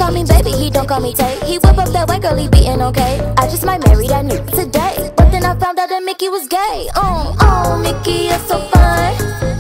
call me baby, he don't call me Tay. He whip up that white girl, he beatin' okay. I just might marry that nigga today. But then I found out that Mickey was gay. Oh, Mickey, you're so fine.